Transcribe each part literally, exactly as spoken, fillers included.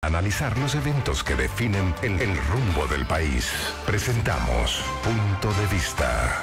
Analizar los eventos que definen el, el rumbo del país. Presentamos Punto de Vista.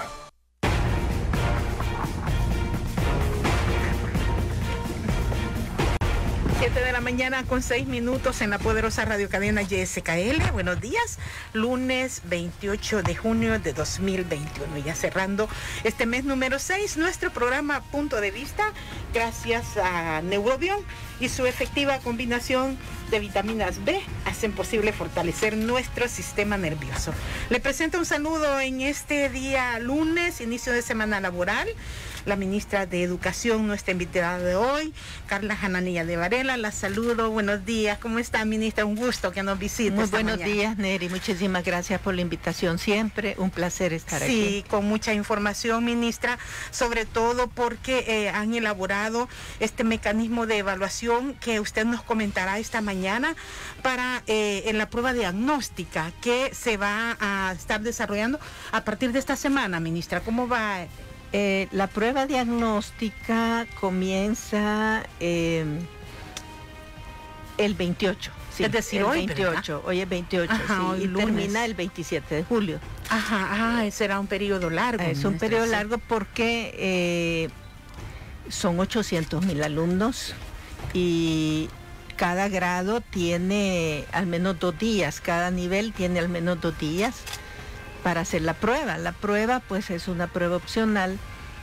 siete de la mañana con seis minutos en la poderosa radiocadena Y S K L. Buenos días, lunes veintiocho de junio de dos mil veintiuno. Ya cerrando este mes número seis, nuestro programa Punto de Vista, gracias a Neurobion y su efectiva combinación de vitaminas B, hacen posible fortalecer nuestro sistema nervioso. Le presento un saludo en este día lunes, inicio de semana laboral. La ministra de Educación, nuestra invitada de hoy, Carla Hananía de Varela. La saludo, buenos días. ¿Cómo está, ministra? Un gusto que nos visite. Muy esta buenos mañana. días, Neri. Muchísimas gracias por la invitación. Siempre un placer estar sí, aquí. Sí, con mucha información, ministra, sobre todo porque eh, han elaborado este mecanismo de evaluación que usted nos comentará esta mañana para eh, en la prueba diagnóstica que se va a estar desarrollando a partir de esta semana, ministra. ¿Cómo va? Eh, la prueba diagnóstica comienza eh, el veintiocho. Sí, es decir, el hoy, veintiocho. Hoy es veintiocho, Ajá, sí, hoy y lunes. termina el veintisiete de julio. Ajá, ah, será un periodo largo. Es ministra, un periodo sí. largo porque eh, son ochocientos mil alumnos y cada grado tiene al menos dos días, cada nivel tiene al menos dos días para hacer la prueba. La prueba pues es una prueba opcional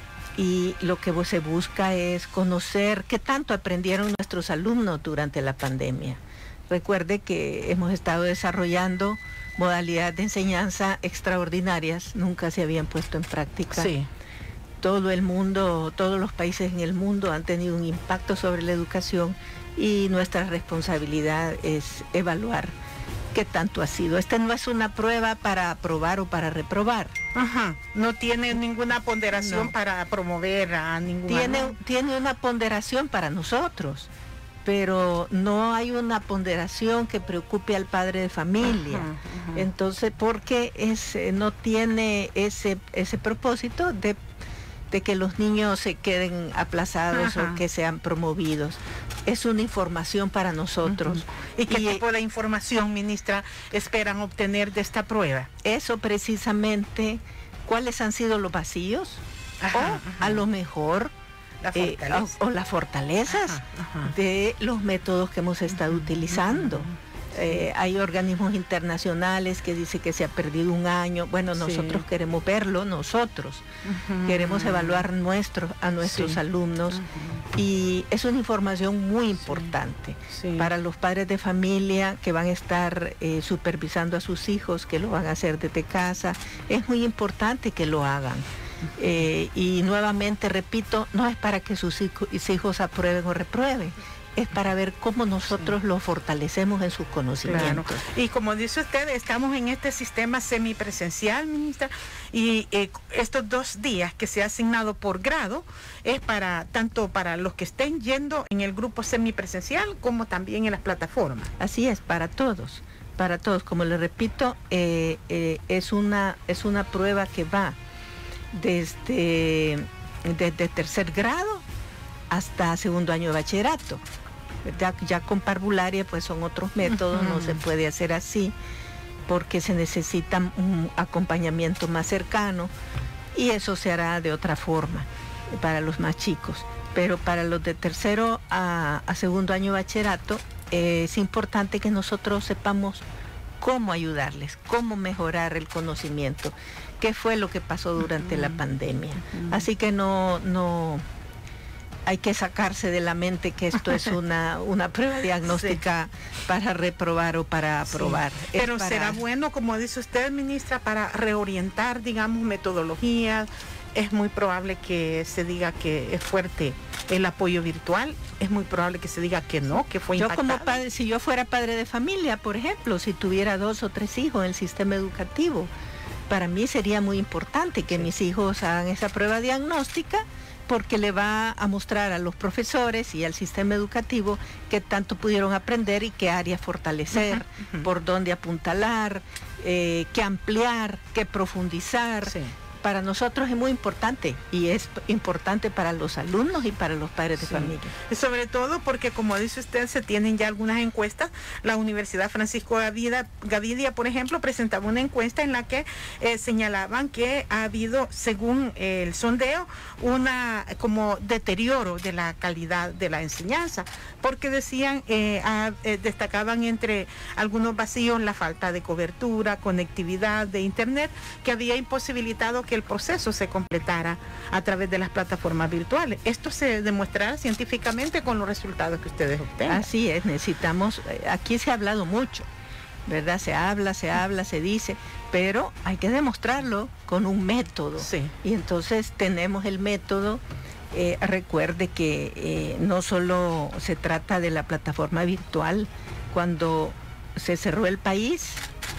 y lo que se busca es conocer qué tanto aprendieron nuestros alumnos durante la pandemia. Recuerde que hemos estado desarrollando modalidades de enseñanza extraordinarias, nunca se habían puesto en práctica. Sí. Todo el mundo, todos los países en el mundo han tenido un impacto sobre la educación y nuestra responsabilidad es evaluar qué tanto ha sido. Esta no es una prueba para aprobar o para reprobar. Ajá, no tiene ninguna ponderación No. para promover a ningún Tiene, alumno. tiene una ponderación para nosotros, pero no hay una ponderación que preocupe al padre de familia. Ajá, ajá. Entonces, porque es, no tiene ese, ese propósito de, de que los niños se queden aplazados Ajá. o que sean promovidos. Es una información para nosotros. Uh-huh. ¿Y qué Y, tipo de información, ministra, esperan obtener de esta prueba? Eso precisamente, cuáles han sido los vacíos, Ajá, o ajá. a lo mejor La eh, fortaleza. o, o las fortalezas Ajá, ajá. de los métodos que hemos estado utilizando. Ujú. Eh, hay organismos internacionales que dicen que se ha perdido un año. Bueno, nosotros Sí. queremos verlo, nosotros Ujú. queremos evaluar nuestros, a nuestros Sí. alumnos. Ujú. Y es una información muy importante Sí. para los padres de familia que van a estar eh, supervisando a sus hijos, que lo van a hacer desde casa. Es muy importante que lo hagan. Eh, y nuevamente repito, no es para que sus hijo- sus hijos aprueben o reprueben, es para ver cómo nosotros Sí. lo fortalecemos en sus Claro. conocimientos. Y como dice usted, estamos en este sistema semipresencial, ministra, y eh, estos dos días que se ha asignado por grado es para tanto para los que estén yendo en el grupo semipresencial como también en las plataformas. Así es, para todos, para todos. Como le repito, eh, eh, es una, es una prueba que va desde, desde tercer grado hasta segundo año de bachillerato. Ya, ya con parvularia pues son otros métodos, Uh-huh. no se puede hacer así porque se necesita un acompañamiento más cercano y eso se hará de otra forma para los más chicos. Pero para los de tercero a, a segundo año de bachillerato eh, es importante que nosotros sepamos cómo ayudarles, cómo mejorar el conocimiento, qué fue lo que pasó durante Uh-huh. la pandemia. Uh-huh. Así que no, no hay que sacarse de la mente que esto es una, una prueba diagnóstica sí. para reprobar o para aprobar. Sí. Pero para... será bueno, como dice usted, ministra, para reorientar, digamos, metodologías. Es muy probable que se diga que es fuerte el apoyo virtual, es muy probable que se diga que no, que fue yo impactado. Como padre, si yo fuera padre de familia, por ejemplo, si tuviera dos o tres hijos en el sistema educativo, para mí sería muy importante que sí. mis hijos hagan esa prueba diagnóstica, porque le va a mostrar a los profesores y al sistema educativo qué tanto pudieron aprender y qué áreas fortalecer, uh-huh, uh-huh. por dónde apuntalar, eh, qué ampliar, qué profundizar. Sí. para nosotros es muy importante y es importante para los alumnos y para los padres de sí. familia. Y sobre todo porque, como dice usted, se tienen ya algunas encuestas. La Universidad Francisco Gavidia, Gavidia por ejemplo, presentaba una encuesta en la que eh, señalaban que ha habido, según el sondeo, una como deterioro de la calidad de la enseñanza, porque decían, eh, a, eh, destacaban entre algunos vacíos la falta de cobertura, conectividad de internet, que había imposibilitado que el proceso se completara a través de las plataformas virtuales. Esto se demuestra científicamente con los resultados que ustedes obtengan. Así es, necesitamos, aquí se ha hablado mucho, ¿verdad? Se habla, se habla, se dice, pero hay que demostrarlo con un método. Sí. Y entonces tenemos el método. Eh, recuerde que eh, no solo se trata de la plataforma virtual. Cuando se cerró el país,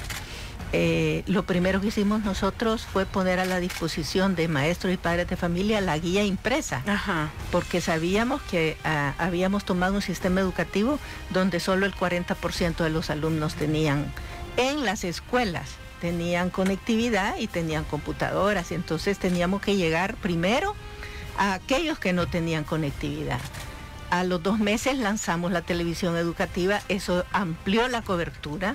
Eh, lo primero que hicimos nosotros fue poner a la disposición de maestros y padres de familia la guía impresa. Ajá. Porque sabíamos que ah, habíamos tomado un sistema educativo donde solo el cuarenta por ciento de los alumnos tenían, en las escuelas, tenían conectividad y tenían computadoras, y entonces teníamos que llegar primero a aquellos que no tenían conectividad. A los dos meses lanzamos la televisión educativa, eso amplió la cobertura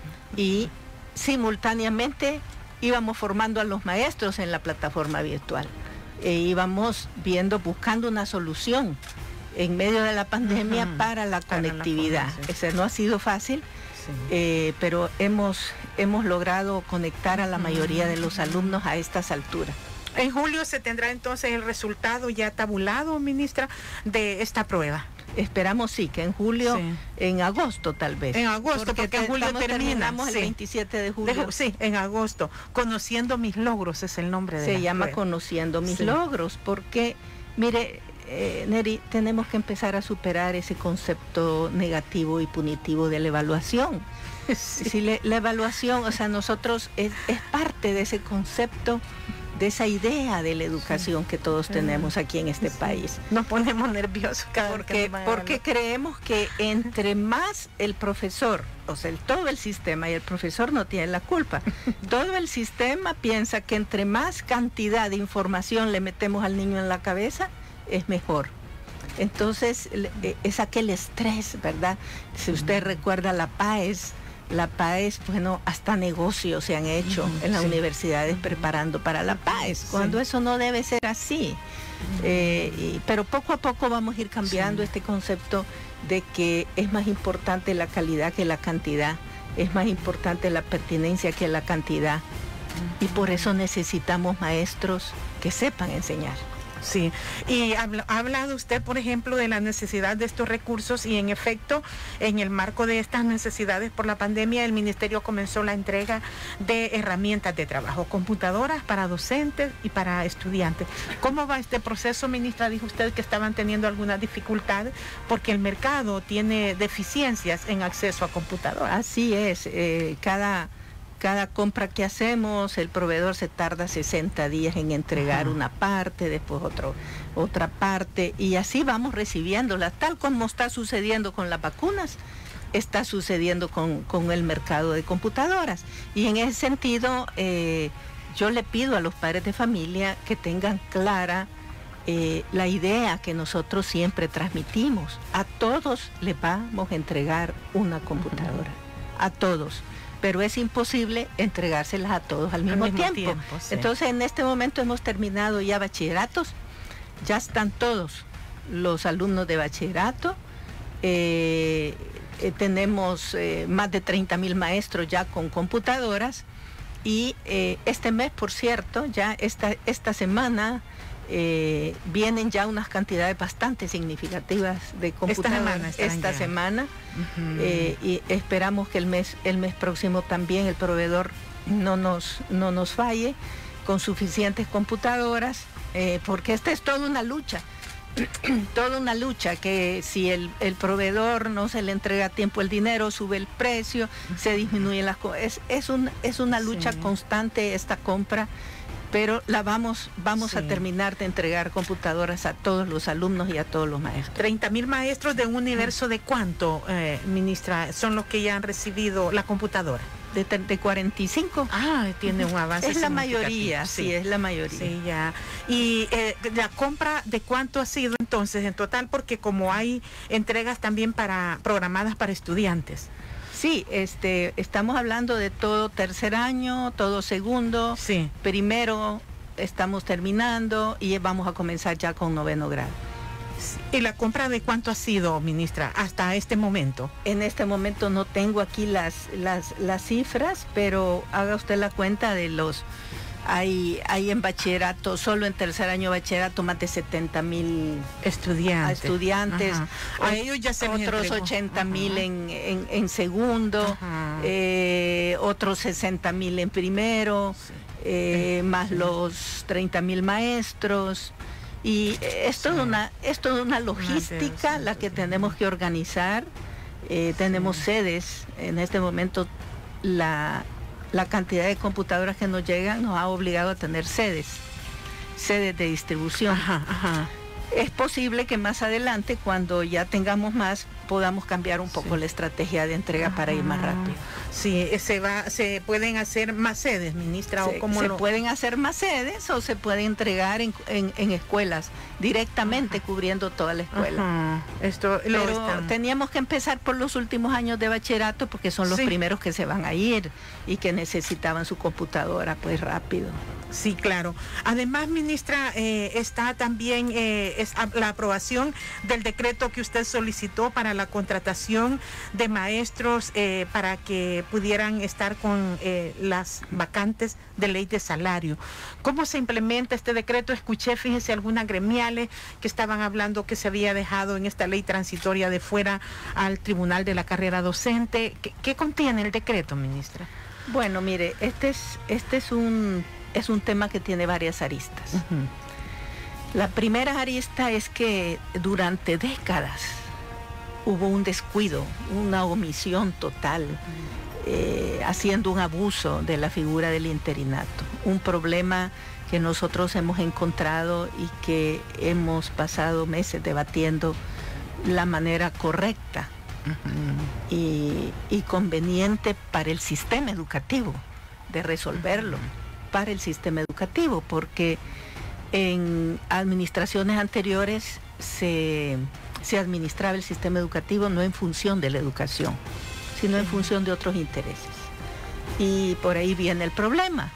y simultáneamente íbamos formando a los maestros en la plataforma virtual. E íbamos viendo, buscando una solución en medio de la pandemia uh-huh. para la para conectividad. La Ese no ha sido fácil, sí. eh, pero hemos, hemos logrado conectar a la mayoría uh-huh. de los alumnos a estas alturas. En julio se tendrá entonces el resultado ya tabulado, ministra, de esta prueba. Esperamos sí, que en julio, sí. en agosto tal vez. En agosto, porque, porque en julio terminamos sí. el veintisiete de julio. De, sí, en agosto. Conociendo mis logros es el nombre de Se la llama prueba. Conociendo mis sí. logros, porque, mire, eh, Neri, tenemos que empezar a superar ese concepto negativo y punitivo de la evaluación. Sí. Si le, la evaluación, o sea, nosotros es, es parte de ese concepto, de esa idea de la educación sí. que todos tenemos aquí en este sí. país. Nos ponemos nerviosos cada porque, vez que porque creemos que entre más el profesor, o sea, el, todo el sistema, y el profesor no tiene la culpa, todo el sistema piensa que entre más cantidad de información le metemos al niño en la cabeza, es mejor. Entonces, es aquel estrés, ¿verdad? Si usted recuerda la PAES, La PAES, bueno, hasta negocios se han hecho uh-huh, en las sí. universidades preparando para la PAES, cuando sí. eso no debe ser así. Uh-huh. Eh, y, pero poco a poco vamos a ir cambiando sí. este concepto de que es más importante la calidad que la cantidad, es más importante la pertinencia que la cantidad. Uh-huh. Y por eso necesitamos maestros que sepan enseñar. Sí, y ha hablado usted, por ejemplo, de la necesidad de estos recursos y en efecto, en el marco de estas necesidades por la pandemia, el Ministerio comenzó la entrega de herramientas de trabajo, computadoras para docentes y para estudiantes. ¿Cómo va este proceso, ministra? Dijo usted que estaban teniendo algunas dificultades porque el mercado tiene deficiencias en acceso a computadoras. Así es, eh, cada... Cada compra que hacemos, el proveedor se tarda sesenta días en entregar uh-huh. una parte, después otro, otra parte, y así vamos recibiéndolas, tal como está sucediendo con las vacunas, está sucediendo con, con el mercado de computadoras. Y en ese sentido, eh, yo le pido a los padres de familia que tengan clara eh, la idea que nosotros siempre transmitimos. A todos les vamos a entregar una computadora, uh-huh. a todos. Pero es imposible entregárselas a todos al mismo, al mismo tiempo. tiempo sí. Entonces, en este momento hemos terminado ya bachilleratos, ya están todos los alumnos de bachillerato, eh, eh, tenemos eh, más de treinta mil maestros ya con computadoras y eh, este mes, por cierto, ya esta, esta semana eh, vienen ya unas cantidades bastante significativas de computadoras. Esta semana. Esta semana uh-huh. eh, y esperamos que el mes, el mes próximo también el proveedor no nos, no nos falle con suficientes computadoras, eh, porque esta es toda una lucha. Toda una lucha, que si el, el proveedor no se le entrega a tiempo el dinero, sube el precio, se disminuyen las cosas. Es, es, un, es una lucha sí. constante esta compra, pero la vamos, vamos sí. a terminar de entregar computadoras a todos los alumnos y a todos los maestros. treinta mil maestros de un universo de cuánto, eh, ministra, son los que ya han recibido la computadora. de, de cuarenta y cinco. Ah, tiene un avance. Es la mayoría, sí, sí, es la mayoría. Sí, ya. Y eh, la compra, ¿de cuánto ha sido entonces en total? Porque como hay entregas también para programadas para estudiantes. Sí, este, estamos hablando de todo tercer año, todo segundo, sí. Primero estamos terminando y vamos a comenzar ya con noveno grado. ¿Y la compra de cuánto ha sido, ministra, hasta este momento? En este momento no tengo aquí las, las, las cifras, pero haga usted la cuenta de los... Hay, hay en bachillerato, solo en tercer año de bachillerato, más de setenta mil estudiantes. estudiantes. A ellos ya se otros ochenta mil en, en, en segundo, eh, otros sesenta mil en primero, sí. eh, más sí. los treinta mil maestros. Y esto sí. es una, esto es una logística la que tenemos que organizar. Eh, tenemos sí. sedes. En este momento la, la cantidad de computadoras que nos llegan nos ha obligado a tener sedes, sedes de distribución. Ajá, ajá. Es posible que más adelante, cuando ya tengamos más, podamos cambiar un poco sí. la estrategia de entrega Ajá. para ir más rápido. Sí, se va, se pueden hacer más sedes, ministra, se, o como se lo... pueden hacer más sedes o se puede entregar en, en, en escuelas directamente Ajá. cubriendo toda la escuela. Ajá. Esto Pero lo están... teníamos que empezar por los últimos años de bachillerato porque son los sí. primeros que se van a ir y que necesitaban su computadora pues rápido. Sí, claro. Además, ministra, eh, está también eh, es la aprobación del decreto que usted solicitó para la contratación de maestros eh, para que pudieran estar con eh, las vacantes de ley de salario. ¿Cómo se implementa este decreto? Escuché, fíjese, algunas gremiales que estaban hablando que se había dejado en esta ley transitoria de fuera al Tribunal de la Carrera Docente. ¿Qué, qué contiene el decreto, ministra? Bueno, mire, este es, este es un... es un tema que tiene varias aristas. Uh-huh. La primera arista es que durante décadas hubo un descuido, una omisión total, uh-huh. eh, haciendo un abuso de la figura del interinato. Un problema que nosotros hemos encontrado y que hemos pasado meses debatiendo la manera correcta uh-huh. y, y conveniente para el sistema educativo de resolverlo. Uh-huh. Para el sistema educativo, porque en administraciones anteriores se, se administraba el sistema educativo no en función de la educación, sino en función de otros intereses. Y por ahí viene el problema.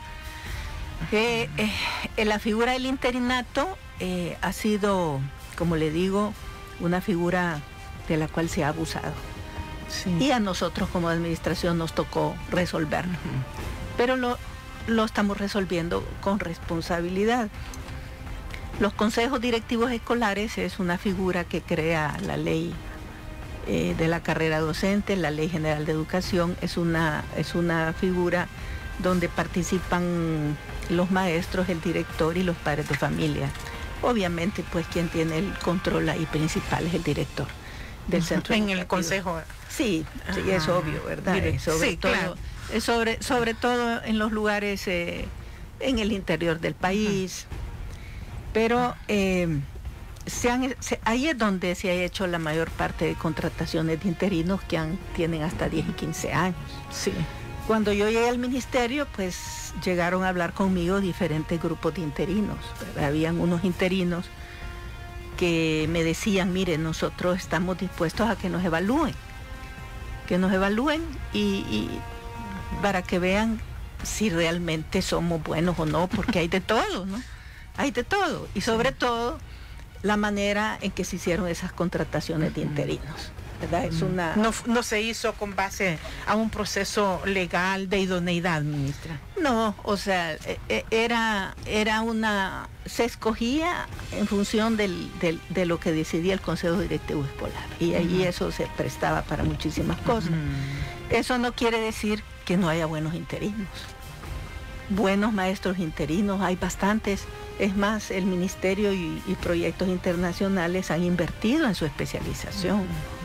Eh, eh, la figura del interinato eh, ha sido, como le digo, una figura de la cual se ha abusado. Sí. Y a nosotros como administración nos tocó resolverlo. Uh-huh. Pero lo lo estamos resolviendo con responsabilidad. Los consejos directivos escolares es una figura que crea la ley eh, de la carrera docente, la Ley General de Educación, es una, es una figura donde participan los maestros, el director y los padres de familia. Obviamente, pues quien tiene el control ahí principal es el director del centro en educativo. El consejo. Sí, sí, es obvio, ¿verdad? Sobre sí, todo, claro. Sobre, sobre todo en los lugares, eh, en el interior del país. Uh-huh. Pero eh, se han, se, ahí es donde se ha hecho la mayor parte de contrataciones de interinos que han, tienen hasta diez y quince años. Sí. Cuando yo llegué al ministerio, pues llegaron a hablar conmigo diferentes grupos de interinos, ¿verdad? Habían unos interinos que me decían, mire, nosotros estamos dispuestos a que nos evalúen, que nos evalúen y... y para que vean si realmente somos buenos o no, porque hay de todo, ¿no? Hay de todo. Y sobre sí. todo, la manera en que se hicieron esas contrataciones de interinos, ¿verdad? Es una... No, no se hizo con base a un proceso legal de idoneidad, ministra. No, o sea, era, era una... Se escogía en función del, del, de lo que decidía el Consejo Directivo Escolar. Y ahí uh-huh. eso se prestaba para muchísimas cosas. Uh-huh. Eso no quiere decir que no haya buenos interinos. Buenos maestros interinos, hay bastantes. Es más, el ministerio y, y proyectos internacionales han invertido en su especialización.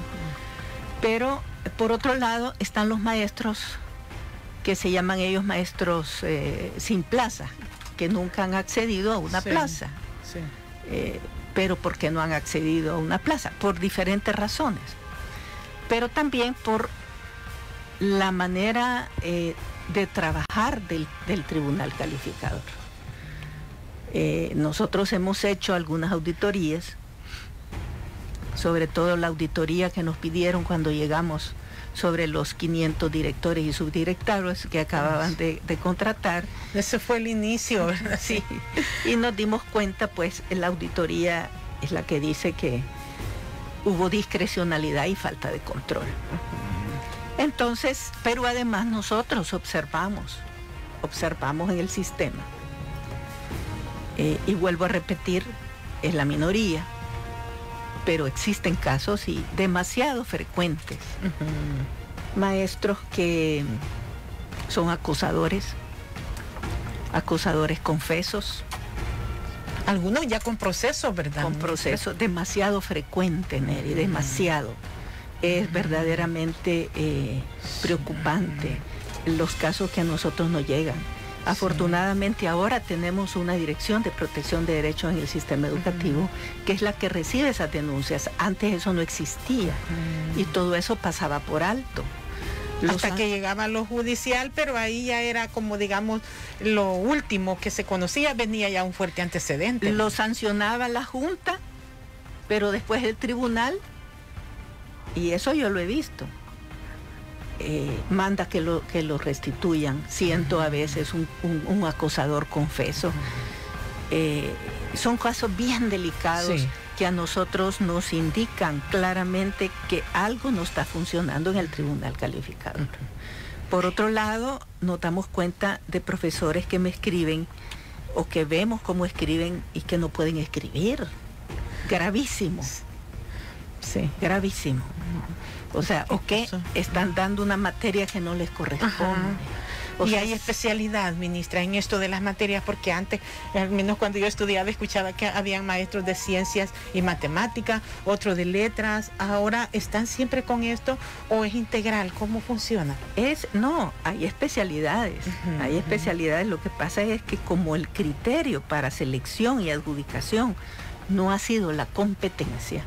Pero, por otro lado, están los maestros que se llaman ellos maestros eh, sin plaza, que nunca han accedido a una sí, plaza. Sí. Eh, pero ¿por qué no han accedido a una plaza? Por diferentes razones. Pero también por la manera eh, de trabajar del, del tribunal calificador. Eh, nosotros hemos hecho algunas auditorías, sobre todo la auditoría que nos pidieron cuando llegamos sobre los quinientos directores y subdirectores que acababan de, de contratar. Ese fue el inicio, ¿verdad? Sí. Y nos dimos cuenta, pues, la auditoría es la que dice que hubo discrecionalidad y falta de control. Entonces, pero además nosotros observamos, observamos en el sistema. Eh, y vuelvo a repetir, es la minoría, pero existen casos y demasiado frecuentes. Uh-huh. Maestros que son acosadores, acosadores confesos. Algunos ya con proceso, ¿verdad? Con proceso, demasiado frecuente, Neri, uh-huh. demasiado. Es verdaderamente eh, preocupante los casos que a nosotros nos llegan. Afortunadamente ahora tenemos una dirección de protección de derechos en el sistema educativo, uh-huh. que es la que recibe esas denuncias. Antes eso no existía, uh-huh. y todo eso pasaba por alto. Los Hasta que llegaba a lo judicial, pero ahí ya era como, digamos, lo último que se conocía, venía ya un fuerte antecedente. Lo sancionaba la Junta, pero después el tribunal, y eso yo lo he visto, Eh, manda que lo, que lo restituyan, siendo a veces un, un, un acosador confeso. Eh, son casos bien delicados, sí, que a nosotros nos indican claramente que algo no está funcionando en el tribunal calificador. Por otro lado, nos damos cuenta de profesores que me escriben o que vemos cómo escriben y que no pueden escribir. Gravísimo. Sí, gravísimo. O sea, o que están dando una materia que no les corresponde. O y sea, hay especialidad, ministra, en esto de las materias, porque antes, al menos cuando yo estudiaba, escuchaba que habían maestros de ciencias y matemáticas, otros de letras. Ahora, ¿están siempre con esto o es integral? ¿Cómo funciona? Es, no, hay especialidades, uh-huh, hay especialidades. Lo que pasa es que como el criterio para selección y adjudicación no ha sido la competencia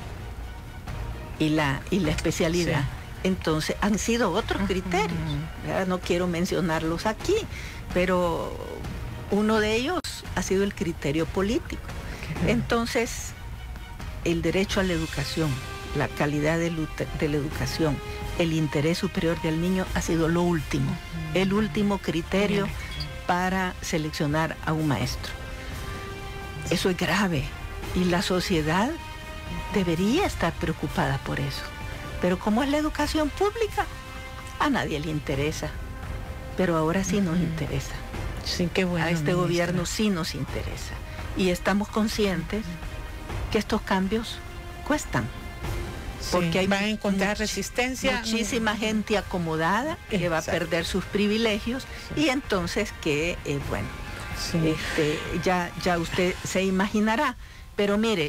y la, y la especialidad, sí, entonces han sido otros uh-huh criterios. ¿Verdad? No quiero mencionarlos aquí, pero uno de ellos ha sido el criterio político. Uh-huh. Entonces, el derecho a la educación, la calidad de, de la educación, el interés superior del niño ha sido lo último, uh-huh, el último criterio uh-huh para seleccionar a un maestro. Eso es grave y la sociedad debería estar preocupada por eso. Pero como es la educación pública, a nadie le interesa. Pero ahora sí nos interesa. Sí, qué bueno. A este ministra. gobierno sí nos interesa. Y estamos conscientes que estos cambios cuestan. Sí, porque hay va a encontrar much- resistencia. Muchísima gente acomodada que Exacto. va a perder sus privilegios, sí, y entonces que, eh, bueno, sí, este, ya, ya usted se imaginará. Pero mire,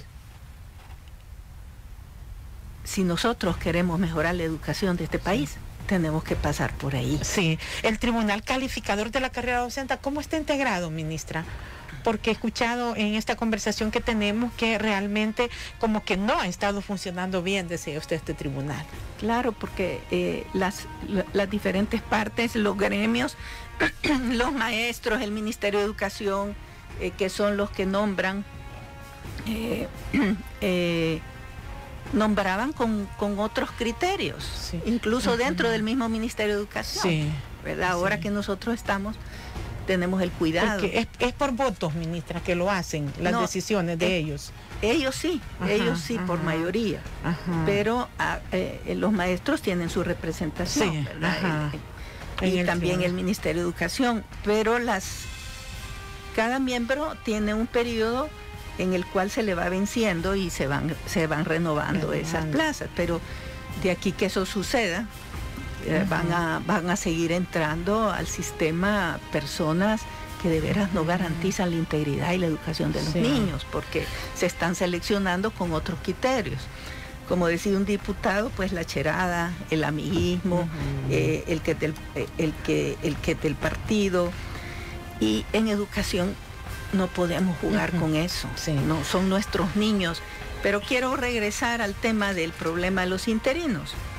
si nosotros queremos mejorar la educación de este país, sí, tenemos que pasar por ahí. Sí, el Tribunal Calificador de la Carrera Docente, ¿cómo está integrado, ministra? Porque he escuchado en esta conversación que tenemos que realmente como que no ha estado funcionando bien, decía usted, este tribunal. Claro, porque eh, las, las diferentes partes, los gremios, los maestros, el Ministerio de Educación, eh, que son los que nombran, eh, eh, nombraban con, con otros criterios, sí, incluso uh-huh dentro del mismo Ministerio de Educación, sí, ¿verdad? Ahora sí, que nosotros estamos, tenemos el cuidado. Porque es, es por votos, ministra, que lo hacen, las no, decisiones de eh, ellos. Ellos sí, ajá, ellos sí, ajá, por mayoría, ajá, pero a, eh, los maestros tienen su representación, sí, ¿verdad? Ajá. El, y el también el Ministerio de Educación, pero las cada miembro tiene un periodo en el cual se le va venciendo y se van, se van renovando Renovando. esas plazas, pero de aquí que eso suceda, eh, uh-huh, van a, van a seguir entrando al sistema personas que de veras no garantizan la integridad y la educación de los sí. niños, porque se están seleccionando con otros criterios. Como decía un diputado, pues la cherada, el amiguismo, uh-huh, eh, el que del, el que el que del partido, y en educación no podemos jugar uh-huh con eso, sí, no son nuestros niños. Pero quiero regresar al tema del problema de los interinos.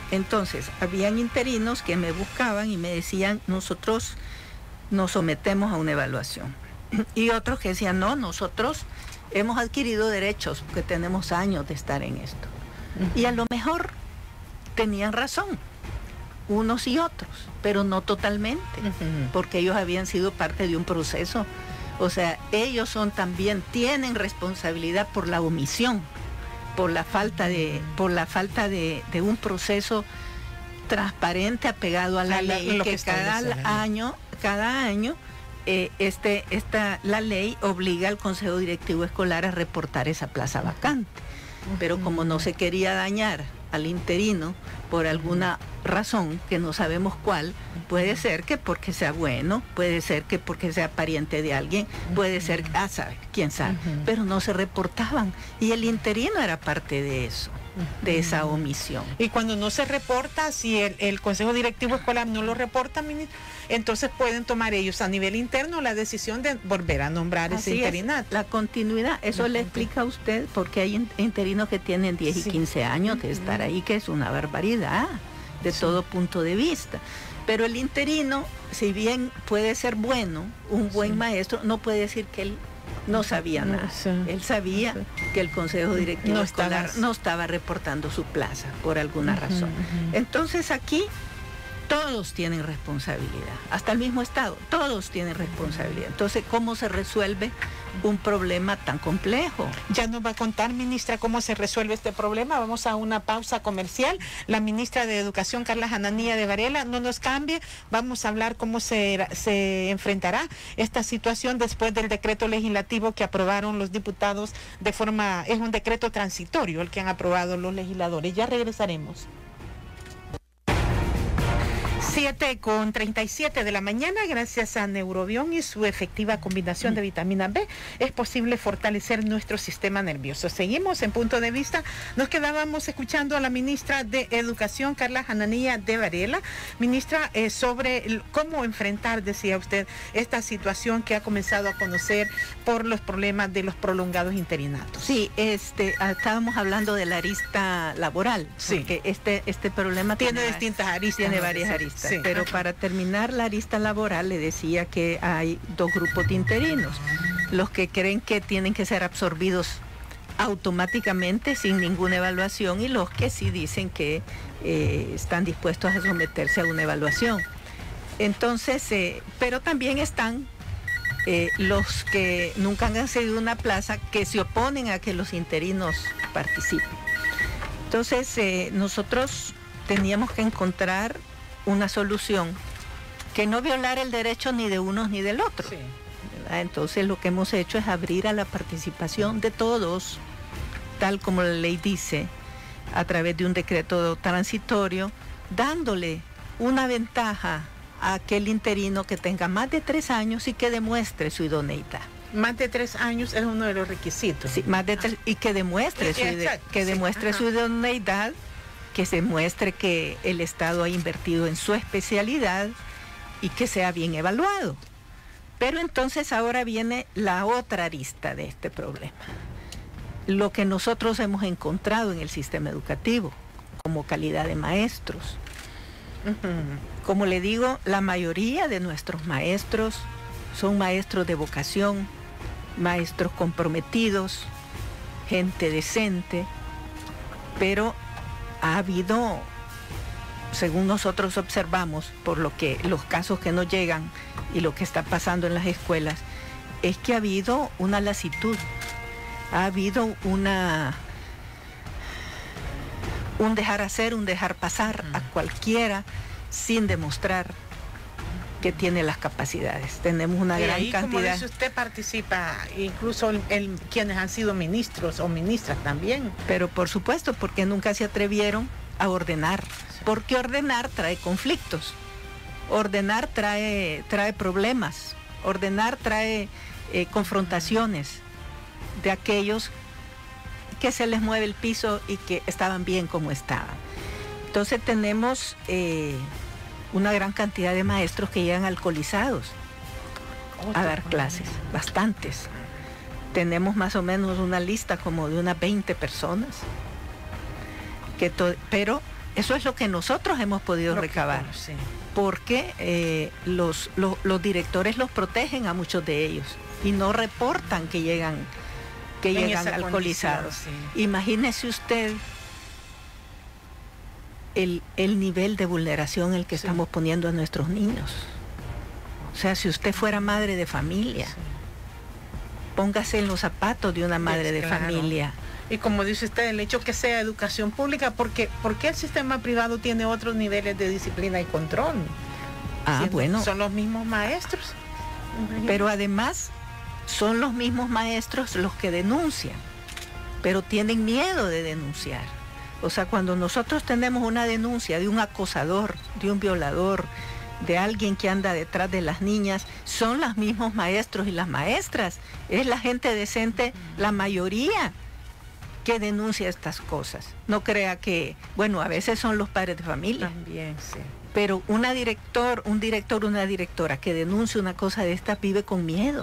Entonces, habían interinos que me buscaban y me decían, nosotros nos sometemos a una evaluación. Y otros que decían, no, nosotros hemos adquirido derechos porque tenemos años de estar en esto. Uh-huh. Y a lo mejor tenían razón, unos y otros, pero no totalmente, uh-huh. porque ellos habían sido parte de un proceso. O sea, ellos son también, tienen responsabilidad por la omisión, por la falta de, por la falta de, de un proceso transparente apegado a la, a la ley, que, que cada año, cada año eh, este, esta, la ley obliga al Consejo Directivo Escolar a reportar esa plaza vacante. Pero como no se quería dañar al interino por alguna razón que no sabemos cuál, puede ser que porque sea bueno, puede ser que porque sea pariente de alguien, puede ser, ah, sabe, quién sabe, uh-huh. pero no se reportaban y el interino era parte de eso, uh-huh. de esa omisión. Y cuando no se reporta, si el, el Consejo Directivo Escolar no lo reporta, entonces pueden tomar ellos a nivel interno la decisión de volver a nombrar Así ese interinato. Es, la continuidad, eso uh-huh. le explica a usted porque hay interinos que tienen diez sí. y quince años de uh-huh. estar ahí, que es una barbaridad de sí. todo punto de vista. Pero el interino, si bien puede ser bueno, un buen sí. maestro, no puede decir que él no sabía no, nada. Sí. Él sabía sí. que el Consejo Directivo no Escolar estaba... no estaba reportando su plaza por alguna uh-huh, razón. Uh-huh. Entonces aquí todos tienen responsabilidad, hasta el mismo Estado, todos tienen responsabilidad. Entonces, ¿cómo se resuelve un problema tan complejo? Ya nos va a contar, ministra, cómo se resuelve este problema. Vamos a una pausa comercial. La ministra de Educación, Carla Hananía de Varela, no nos cambie. Vamos a hablar cómo se, se enfrentará esta situación después del decreto legislativo que aprobaron los diputados de forma, es un decreto transitorio el que han aprobado los legisladores. Ya regresaremos. siete con treinta y siete de la mañana, gracias a Neurobión y su efectiva combinación de vitamina B, es posible fortalecer nuestro sistema nervioso. Seguimos en Punto de Vista. Nos quedábamos escuchando a la ministra de Educación, Carla Hananía de Varela. Ministra, eh, sobre el, cómo enfrentar, decía usted, esta situación que ha comenzado a conocer por los problemas de los prolongados interinatos. Sí, este, estábamos hablando de la arista laboral, sí. porque este, este problema tiene, tiene distintas aristas. Tiene varias aristas. Sí. Pero para terminar la arista laboral le decía que hay dos grupos de interinos, los que creen que tienen que ser absorbidos automáticamente sin ninguna evaluación y los que sí dicen que eh, están dispuestos a someterse a una evaluación. Entonces, eh, pero también están eh, los que nunca han accedido a una plaza que se oponen a que los interinos participen. Entonces, eh, nosotros teníamos que encontrar una solución que no violara el derecho ni de unos ni del otro. Sí. Entonces lo que hemos hecho es abrir a la participación de todos, tal como la ley dice, a través de un decreto transitorio, dándole una ventaja a aquel interino que tenga más de tres años y que demuestre su idoneidad. Más de tres años es uno de los requisitos. Sí, más de tres, y que demuestre, sí, su, que demuestre sí. su idoneidad, que se muestre que el Estado ha invertido en su especialidad y que sea bien evaluado. Pero entonces ahora viene la otra arista de este problema. Lo que nosotros hemos encontrado en el sistema educativo como calidad de maestros. Uh-huh. Como le digo, la mayoría de nuestros maestros son maestros de vocación, maestros comprometidos, gente decente, pero ha habido, según nosotros observamos, por lo que los casos que nos llegan y lo que está pasando en las escuelas, es que ha habido una lasitud, ha habido una un dejar hacer, un dejar pasar a cualquiera sin demostrar que tiene las capacidades. Tenemos una y gran ahí, cantidad. Como dice usted, participa incluso el, el, quienes han sido ministros o ministras también. Pero por supuesto, porque nunca se atrevieron a ordenar. Sí. Porque ordenar trae conflictos. Ordenar trae, trae problemas. Ordenar trae eh, confrontaciones de aquellos que se les mueve el piso y que estaban bien como estaban. Entonces tenemos Eh, una gran cantidad de maestros que llegan alcoholizados a dar clases, bastantes. Tenemos más o menos una lista como de unas veinte personas, que to- pero Eso es lo que nosotros hemos podido Lo recabar. que, sí. Porque eh, los, los, los directores los protegen a muchos de ellos y no reportan que llegan, que En llegan esa alcoholizados. condición, sí. Imagínese usted el, el nivel de vulneración en el que Sí. estamos poniendo a nuestros niños. O sea, si usted fuera madre de familia, Sí. póngase en los zapatos de una madre de Claro. familia. Y como dice usted, el hecho que sea educación pública, porque ¿por qué el sistema privado tiene otros niveles de disciplina y control? Ah, Siendo- bueno. Son los mismos maestros. Pero además son los mismos maestros los que denuncian, pero tienen miedo de denunciar. O sea, cuando nosotros tenemos una denuncia de un acosador, de un violador, de alguien que anda detrás de las niñas, son los mismos maestros y las maestras. Es la gente decente, la mayoría, que denuncia estas cosas. No crea que, bueno, a veces son los padres de familia. También, sí. Pero una director, un director, una directora que denuncia una cosa de esta vive con miedo.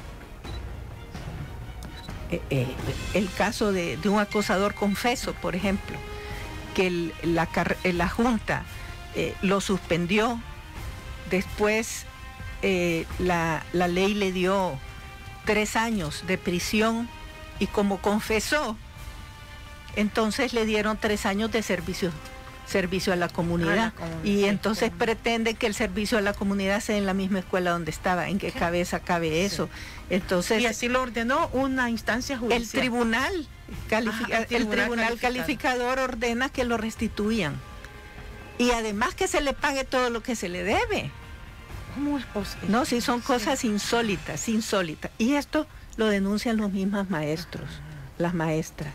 Eh, eh, el caso de, de un acosador confeso, por ejemplo, que el- la, car- eh, la Junta eh, lo suspendió, después eh, la, la ley le dio tres años de prisión y como confesó, entonces le dieron tres años de servicio servicio a la comunidad, A la comunidad, y sí, entonces como- pretende que el servicio a la comunidad sea en la misma escuela donde estaba. ¿En qué cabeza cabe eso? Entonces Y así lo ordenó una instancia judicial. el tribunal, califica- Ajá, el el tribunal tribunal calificador ordena que lo restituyan y además que se le pague todo lo que se le debe. ¿Cómo es posible? No, sí, son Sí. cosas insólitas, insólitas. Y esto lo denuncian los mismos maestros, las maestras.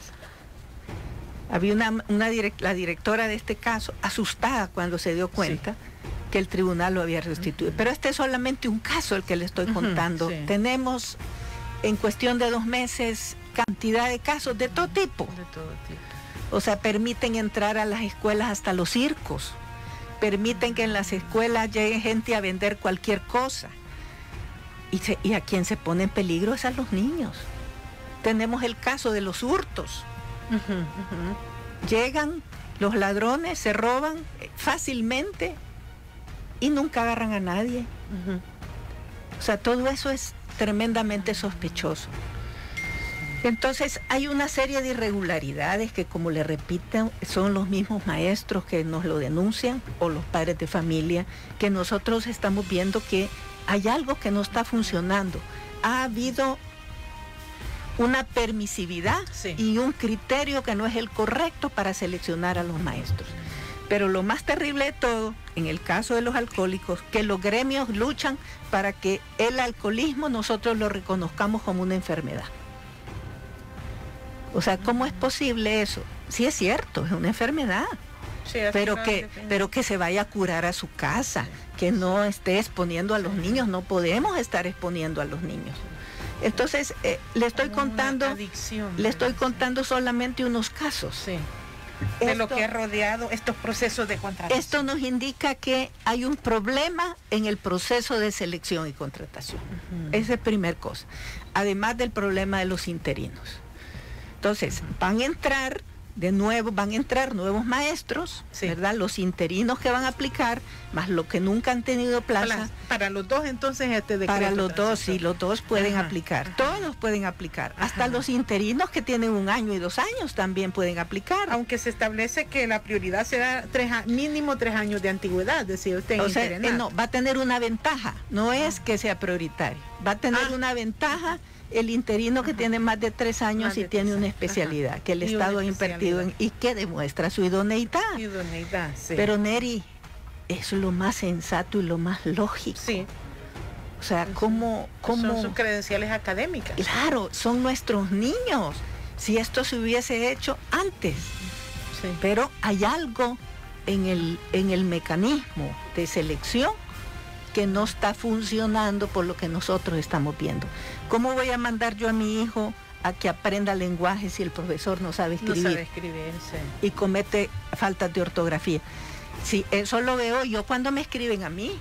Había una, una direct- la directora de este caso asustada cuando se dio cuenta que el tribunal lo había restituido. Pero este es solamente un caso el que le estoy Ujú, contando. sí. Tenemos en cuestión de dos meses cantidad de casos de todo tipo. De todo tipo. O sea, permiten entrar a las escuelas hasta los circos. Permiten que en las escuelas llegue gente a vender cualquier cosa. Y, se- y a quien se pone en peligro es a los niños. Tenemos el caso de los hurtos. Ujú, ujú. Llegan los ladrones, se roban fácilmente y nunca agarran a nadie. Ujú. O sea, todo eso es tremendamente sospechoso. Entonces hay una serie de irregularidades que, como le repito, son los mismos maestros que nos lo denuncian o los padres de familia, que nosotros estamos viendo que hay algo que no está funcionando. Ha habido una permisividad Sí. y un criterio que no es el correcto para seleccionar a los maestros. Pero lo más terrible de todo, en el caso de los alcohólicos, que los gremios luchan para que el alcoholismo nosotros lo reconozcamos como una enfermedad. O sea, ¿cómo es posible eso? Sí es cierto, es una enfermedad, Sí, al pero final que, depende. pero que se vaya a curar a su casa, que no esté exponiendo a los niños, no podemos estar exponiendo a los niños. Entonces, eh, le estoy Como una contando, adicción, le estoy ¿verdad? contando solamente unos casos. Sí. De lo Esto- que ha rodeado estos procesos de contratación. Esto nos indica que hay un problema en el proceso de selección y contratación. Ujú. Esa es primera cosa. Además del problema de los interinos. Entonces, van a entrar de nuevo, van a entrar nuevos maestros, Sí. ¿verdad? Los interinos que van a aplicar, más los que nunca han tenido plaza. Para, para los dos entonces este decreto. Para los dos, sí, transitorio. los dos pueden Ajá, aplicar. ajá. Todos pueden aplicar. Hasta Ajá. los interinos que tienen un año y dos años también pueden aplicar. Aunque se establece que la prioridad será tres, a- mínimo tres años de antigüedad, decía usted. en O sea, eh, internado. no, va a tener una ventaja, no es que sea prioritario, va a tener Ah. una ventaja el interino que Ajá. tiene más de tres años Más y de tiene tres una años. especialidad Ajá. que el Y una Estado ha invertido en, y que demuestra su idoneidad. Idoneidad, sí. Pero Neri, eso es lo más sensato y lo más lógico. sí, O sea, ¿cómo, cómo? son sus credenciales académicas. Claro, son nuestros niños. Si esto se hubiese hecho antes, Sí. pero hay algo en el, en el mecanismo de selección que no está funcionando por lo que nosotros estamos viendo. ¿Cómo voy a mandar yo a mi hijo a que aprenda lenguaje si el profesor no sabe No escribir sabe escribir, sí. y comete faltas de ortografía? Sí, eso lo veo yo cuando me escriben a mí.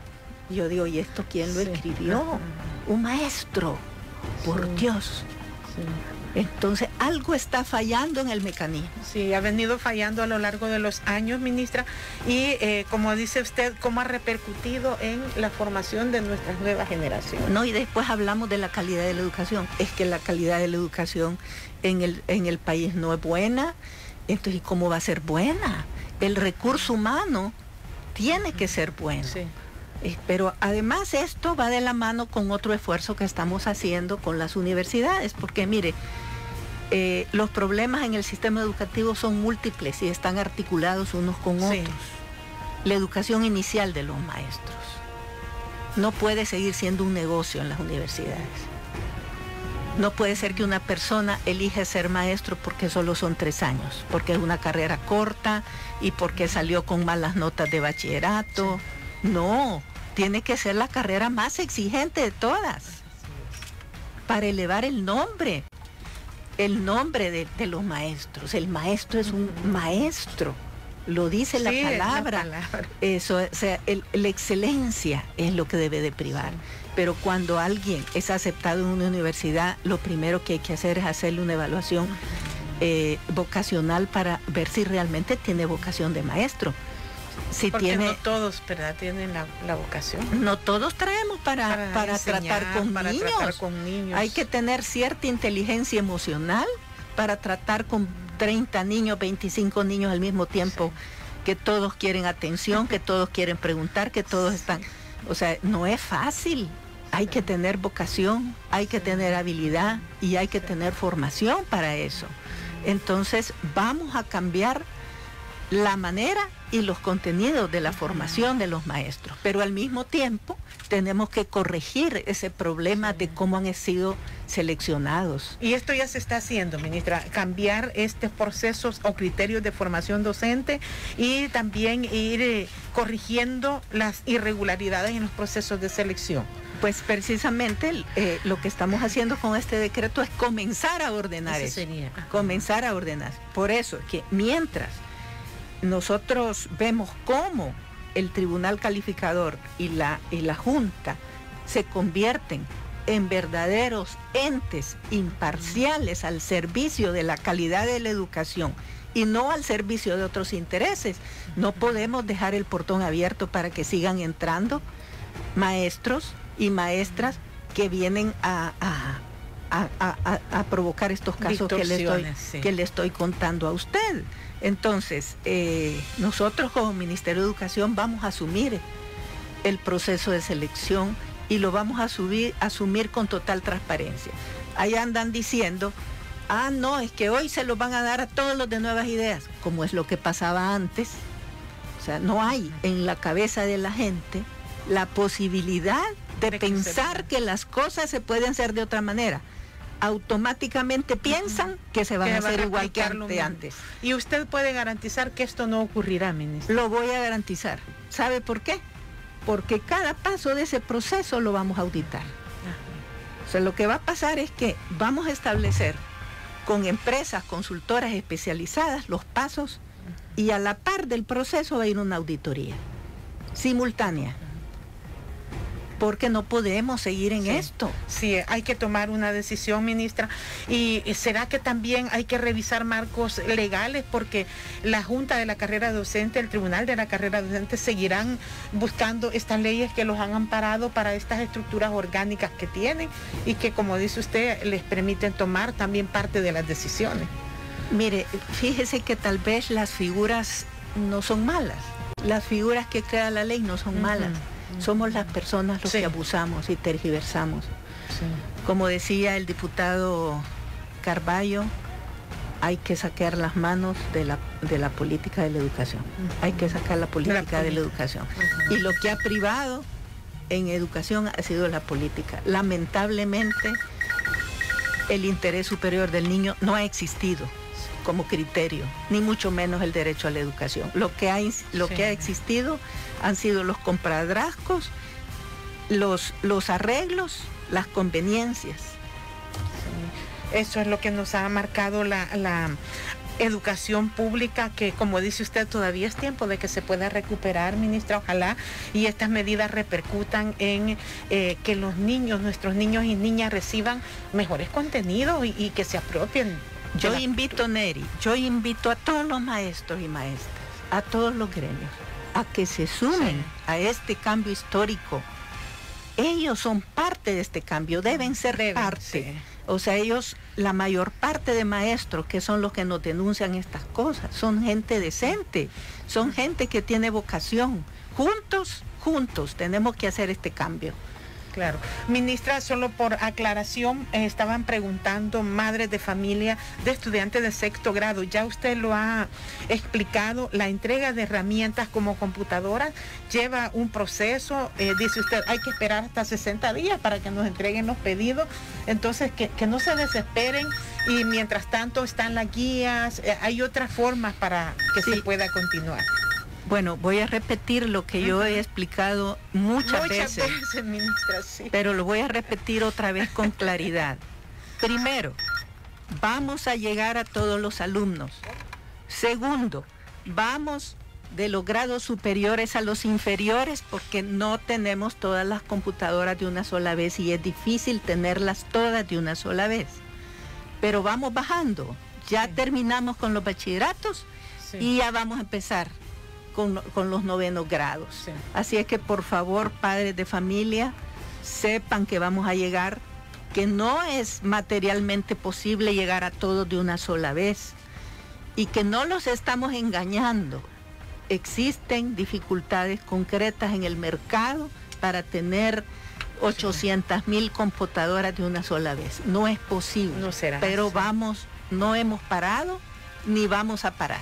Yo digo, ¿y esto quién lo Sí. escribió? Ajá. Un maestro, por Sí. Dios. Sí. Entonces, algo está fallando en el mecanismo. Sí, ha venido fallando a lo largo de los años, ministra, y eh, como dice usted, ¿cómo ha repercutido en la formación de nuestras nuevas generaciones? No, y después hablamos de la calidad de la educación. Es que la calidad de la educación en el, en el país no es buena. Entonces, ¿cómo va a ser buena? El recurso humano tiene que ser bueno. Sí. Pero además esto va de la mano con otro esfuerzo que estamos haciendo con las universidades, porque mire, eh, los problemas en el sistema educativo son múltiples y están articulados unos con Sí. otros. La educación inicial de los maestros no puede seguir siendo un negocio en las universidades. No puede ser que una persona elige ser maestro porque solo son tres años, porque es una carrera corta y porque salió con malas notas de bachillerato. Sí. No, tiene que ser la carrera más exigente de todas para elevar el nombre, el nombre de, de los maestros. El maestro es un maestro, lo dice la Sí, palabra. la palabra. Eso, o sea, el, la excelencia es lo que debe de privar. Sí. Pero cuando alguien es aceptado en una universidad, lo primero que hay que hacer es hacerle una evaluación eh, vocacional para ver si realmente tiene vocación de maestro. Si Porque tiene, no todos, ¿verdad?, tienen la, la vocación. No todos traemos para, para, para, enseñar, tratar, con para niños. tratar con niños. Hay que tener cierta inteligencia emocional para tratar con treinta niños, veinticinco niños al mismo tiempo, sí. que todos quieren atención, que todos quieren preguntar, que todos están... O sea, no es fácil. Hay que tener vocación, hay que tener habilidad y hay que tener formación para eso. Entonces, vamos a cambiar la manera y los contenidos de la formación de los maestros, pero al mismo tiempo tenemos que corregir ese problema de cómo han sido seleccionados. Y esto ya se está haciendo, ministra, cambiar estos procesos o criterios de formación docente y también ir eh, corrigiendo las irregularidades en los procesos de selección. Pues precisamente eh, lo que estamos haciendo con este decreto es comenzar a ordenar eso, eso. Sería. comenzar a ordenar. Por eso que mientras nosotros vemos cómo el tribunal calificador y la, y la junta se convierten en verdaderos entes imparciales al servicio de la calidad de la educación y no al servicio de otros intereses, no podemos dejar el portón abierto para que sigan entrando maestros y maestras que vienen a, a, a, a, a provocar estos casos que le, estoy, sí. que le estoy contando a usted. Entonces, eh, nosotros como Ministerio de Educación vamos a asumir el proceso de selección y lo vamos a subir, asumir con total transparencia. Ahí andan diciendo, ah, no, es que hoy se lo van a dar a todos los de Nuevas Ideas, como es lo que pasaba antes. O sea, no hay en la cabeza de la gente la posibilidad de, de pensar que, que las cosas se pueden hacer de otra manera. Automáticamente piensan uh-huh. que se van que a hacer igual que ante, antes. ¿Y usted puede garantizar que esto no ocurrirá, ministra? Lo voy a garantizar. ¿Sabe por qué? Porque cada paso de ese proceso lo vamos a auditar. Uh-huh. O sea, lo que va a pasar es que vamos a establecer con empresas consultoras especializadas los pasos uh-huh. y a la par del proceso va a ir una auditoría simultánea. Porque no podemos seguir en sí, esto. Sí, hay que tomar una decisión, ministra. ¿Y será que también hay que revisar marcos legales? Porque la Junta de la Carrera Docente, el Tribunal de la Carrera Docente seguirán buscando estas leyes que los han amparado para estas estructuras orgánicas que tienen y que, como dice usted, les permiten tomar también parte de las decisiones. Mire, fíjese que tal vez las figuras no son malas. Las figuras que crea la ley no son uh-huh. malas. Somos las personas los sí. que abusamos y tergiversamos. Sí. Como decía el diputado Carballo, hay que sacar las manos de la, de la política de la educación. Uh-huh. Hay que sacar la política la de la educación. Uh-huh. Y lo que ha privado en educación ha sido la política. Lamentablemente, el interés superior del niño no ha existido como criterio, ni mucho menos el derecho a la educación. Lo que ha, lo sí. que ha existido han sido los compadrazgos, los, los arreglos, las conveniencias. Sí. Eso es lo que nos ha marcado la, la educación pública, que como dice usted, todavía es tiempo de que se pueda recuperar, ministra, ojalá y estas medidas repercutan en eh, que los niños, nuestros niños y niñas reciban mejores contenidos y, y que se apropien. Yo la... invito, Neri, yo invito a todos los maestros y maestras, a todos los gremios, a que se sumen sí. a este cambio histórico. Ellos son parte de este cambio, deben ser deben, parte. Sí. O sea, ellos, la mayor parte de maestros, que son los que nos denuncian estas cosas, son gente decente, son gente que tiene vocación. Juntos, juntos, tenemos que hacer este cambio. Claro. Ministra, solo por aclaración, eh, estaban preguntando madres de familia de estudiantes de sexto grado. Ya usted lo ha explicado, la entrega de herramientas como computadoras lleva un proceso, eh, dice usted, hay que esperar hasta sesenta días para que nos entreguen los pedidos. Entonces, que, que no se desesperen y mientras tanto están las guías, eh, hay otras formas para que sí. se pueda continuar. Bueno, voy a repetir lo que yo he explicado muchas, muchas veces, veces ministra, sí. pero lo voy a repetir otra vez con claridad. Primero, vamos a llegar a todos los alumnos. Segundo, vamos de los grados superiores a los inferiores porque no tenemos todas las computadoras de una sola vez y es difícil tenerlas todas de una sola vez. Pero vamos bajando. Ya sí. terminamos con los bachilleratos sí. y ya vamos a empezar Con, con los novenos grados. Sí. Así es que por favor, padres de familia, sepan que vamos a llegar, que no es materialmente posible llegar a todos de una sola vez y que no los estamos engañando. Existen dificultades concretas en el mercado para tener ochocientas mil computadoras de una sola vez. No es posible, no será, pero sí. vamos, no hemos parado ni vamos a parar.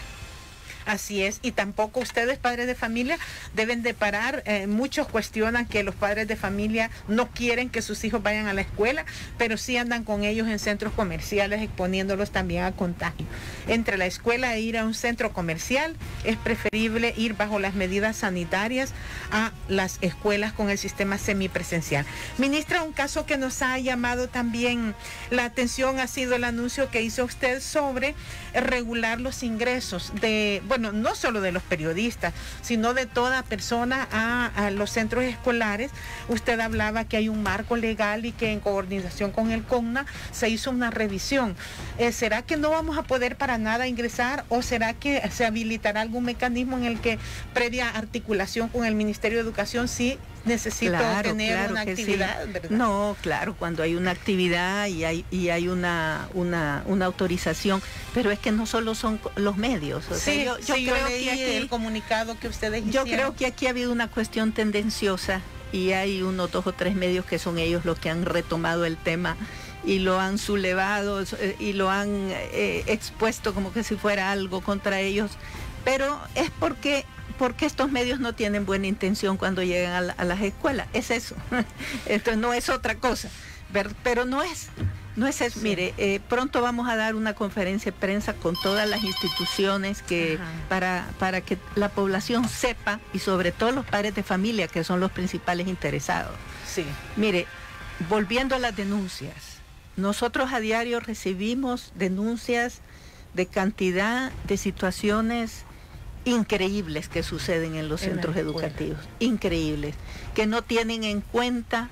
Así es, y tampoco ustedes, padres de familia, deben de parar. Eh, muchos cuestionan que los padres de familia no quieren que sus hijos vayan a la escuela, pero sí andan con ellos en centros comerciales exponiéndolos también a contagio. Entre la escuela e ir a un centro comercial, es preferible ir bajo las medidas sanitarias a las escuelas con el sistema semipresencial. Ministra, un caso que nos ha llamado también la atención ha sido el anuncio que hizo usted sobre regular los ingresos de... bueno, no solo de los periodistas, sino de toda persona a, a los centros escolares. Usted hablaba que hay un marco legal y que en coordinación con el CONNA se hizo una revisión. Eh, ¿Será que no vamos a poder para nada ingresar o será que se habilitará algún mecanismo en el que, previa articulación con el Ministerio de Educación, sí necesito claro, tener claro una actividad, sí. ¿verdad? No, claro, cuando hay una actividad y hay, y hay una, una, una autorización, pero es que no solo son los medios. O sí, sea, yo, yo sí, creo yo leí que aquí, el comunicado que ustedes yo hicieron. Yo creo que aquí ha habido una cuestión tendenciosa y hay unos dos o tres medios que son ellos los que han retomado el tema y lo han sublevado y lo han eh, expuesto como que si fuera algo contra ellos, pero es porque porque estos medios no tienen buena intención cuando llegan a, la, a las escuelas, es eso. Esto no es otra cosa, pero no es, no es eso. Sí. Mire, eh, pronto vamos a dar una conferencia de prensa con todas las instituciones que para, para que la población sepa y sobre todo los padres de familia que son los principales interesados. Sí. Mire, volviendo a las denuncias, nosotros a diario recibimos denuncias de cantidad de situaciones increíbles que suceden en los en centros educativos, increíbles, que no tienen en cuenta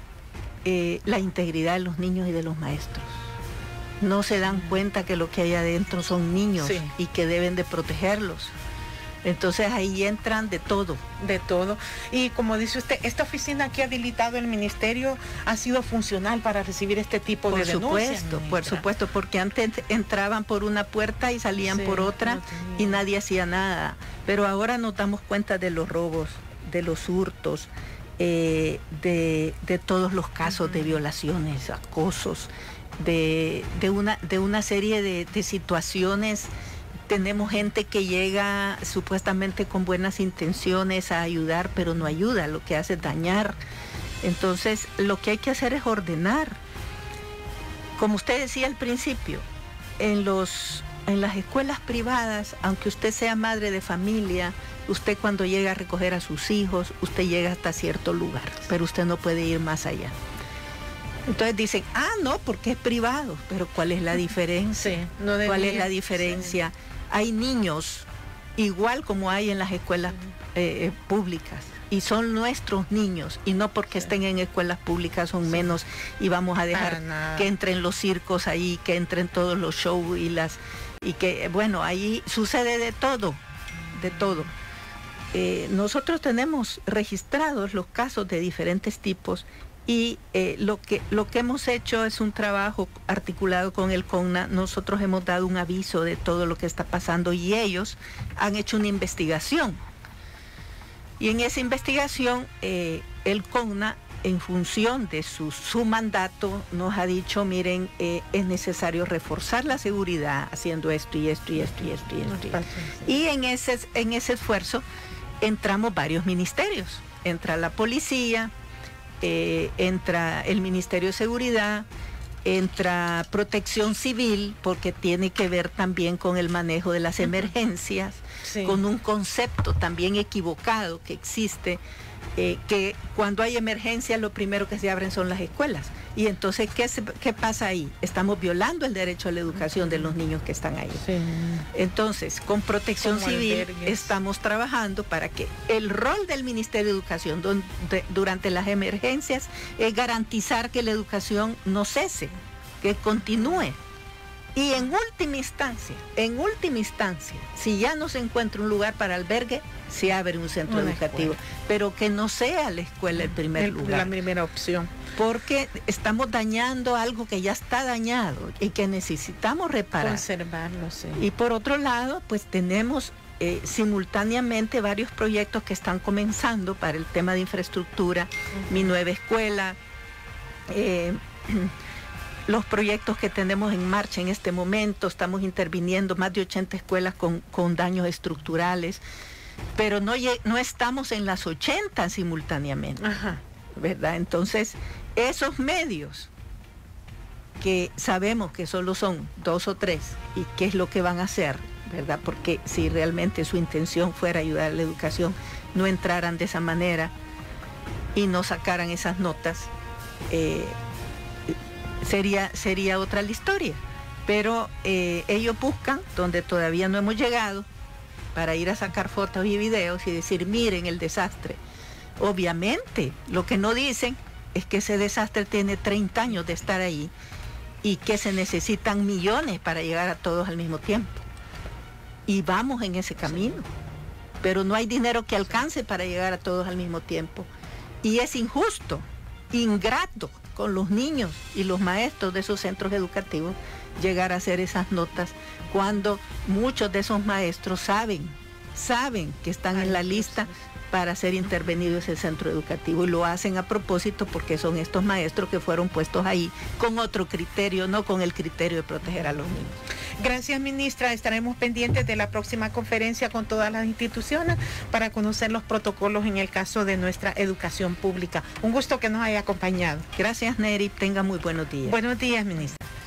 eh, la integridad de los niños y de los maestros. No se dan cuenta que lo que hay adentro son niños sí. y que deben de protegerlos. Entonces ahí entran de todo. De todo. Y como dice usted, esta oficina que ha habilitado el ministerio ha sido funcional para recibir este tipo por de denuncias. Por supuesto, por supuesto, porque antes entraban por una puerta y salían sí, por otra no y nadie hacía nada. Pero ahora nos damos cuenta de los robos, de los hurtos, eh, de, de todos los casos uh-huh. de violaciones, acosos, de, de, una, de una serie de, de situaciones. Tenemos gente que llega supuestamente con buenas intenciones a ayudar, pero no ayuda, lo que hace es dañar. Entonces, lo que hay que hacer es ordenar. Como usted decía al principio, en, los, en las escuelas privadas, aunque usted sea madre de familia, usted cuando llega a recoger a sus hijos, usted llega hasta cierto lugar, pero usted no puede ir más allá. Entonces dicen, ah, no, porque es privado, pero ¿cuál es la diferencia? Sí, no debería, ¿Cuál es la diferencia? Sí. hay niños igual como hay en las escuelas eh, públicas, y son nuestros niños, y no porque estén en escuelas públicas son menos, y vamos a dejar que entren los circos ahí, que entren todos los shows y las y que bueno, ahí sucede de todo, de todo. Eh, nosotros tenemos registrados los casos de diferentes tipos, y eh, lo que lo que hemos hecho es un trabajo articulado con el CONNA. Nosotros hemos dado un aviso de todo lo que está pasando, y ellos han hecho una investigación. Y en esa investigación, eh, el CONNA, en función de su, su mandato, nos ha dicho, miren, eh, es necesario reforzar la seguridad haciendo esto y esto y esto y esto y esto. Y, esto. y en, ese, en ese esfuerzo entramos varios ministerios. Entra la policía, eh, entra el Ministerio de Seguridad, entra Protección Civil, porque tiene que ver también con el manejo de las emergencias, sí. con un concepto también equivocado que existe, eh, que cuando hay emergencia lo primero que se abren son las escuelas. Y entonces, ¿qué, se, qué pasa ahí? Estamos violando el derecho a la educación de los niños que están ahí. Sí. Entonces, con Protección Como Civil albergues. Estamos trabajando para que el rol del Ministerio de Educación donde, durante las emergencias es garantizar que la educación no cese, que continúe. Y en última instancia, en última instancia, si ya no se encuentra un lugar para albergue, se abre un centro Una educativo, escuela. Pero que no sea la escuela el primer el, lugar. La primera opción. Porque estamos dañando algo que ya está dañado y que necesitamos reparar. Conservarlo, sí. Y por otro lado, pues tenemos eh, simultáneamente varios proyectos que están comenzando para el tema de infraestructura, uh-huh. Mi Nueva Escuela, eh, los proyectos que tenemos en marcha en este momento. Estamos interviniendo más de ochenta escuelas con, con daños estructurales, pero no, no estamos en las ochenta simultáneamente, Ajá. ¿verdad? Entonces, esos medios que sabemos que solo son dos o tres, y qué es lo que van a hacer, ¿verdad? Porque si realmente su intención fuera ayudar a la educación, no entraran de esa manera y no sacaran esas notas, eh, Sería, sería otra la historia, pero eh, ellos buscan donde todavía no hemos llegado para ir a sacar fotos y videos y decir, miren el desastre. Obviamente, lo que no dicen es que ese desastre tiene treinta años de estar ahí y que se necesitan millones para llegar a todos al mismo tiempo. Y vamos en ese camino, pero no hay dinero que alcance para llegar a todos al mismo tiempo. Y es injusto, ingrato con los niños y los maestros de esos centros educativos llegar a hacer esas notas cuando muchos de esos maestros saben, saben que están en la lista para ser intervenido ese centro educativo, y lo hacen a propósito porque son estos maestros que fueron puestos ahí con otro criterio, no con el criterio de proteger a los niños. Gracias, ministra. Estaremos pendientes de la próxima conferencia con todas las instituciones para conocer los protocolos en el caso de nuestra educación pública. Un gusto que nos haya acompañado. Gracias, Neri. Tenga muy buenos días. Buenos días, ministra.